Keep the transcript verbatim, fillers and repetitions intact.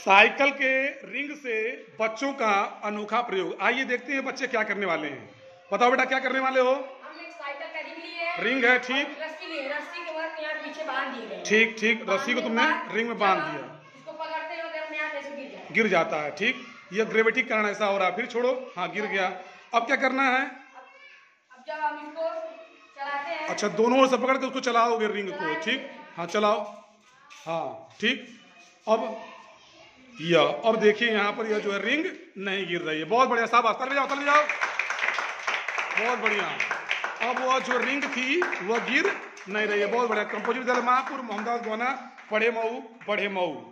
Cycle के ring से बच्चों का अनोखा प्रयोग। आइए देखते हैं बच्चे क्या करने वाले हैं। बताओ बेटा क्या करने वाले हो। हम एक साइकिल का रिंग लिए हैं। रिंग है, ठीक। रस्सी लिए, रस्सी के बाद यहाँ पीछे बांध दिए गए। ठीक ठीक, रस्सी को तुमने रिंग में बांध दिया। इसको पकड़ते हैं तो अपने आप ऐसे गिर जाता है। गिर जाता है, ठीक। ये ग्रेविटी के कारण ऐसा हो रहा है। फिर छोड़ो, हाँ गिर गया। अब क्या करना है। अब जब हम इसको चलाते हैं। अच्छा, दोनों ओर से पकड़ के उसको चलाओगे रिंग को, ठीक। हाँ चलाओ, हाँ ठीक। अब यह अब देखिए यहाँ पर यह जो है रिंग नहीं गिर रही है। बहुत बढ़िया, शाबाश, चले जाओ चले जाओ, बहुत बढ़िया। अब वह जो रिंग थी वह गिर नहीं रही है। बहुत बढ़िया। कंपोजिट विद्यालय महापुर, मोहम्मदाबाद, गोना, पढ़े मऊ, पढ़े मऊ।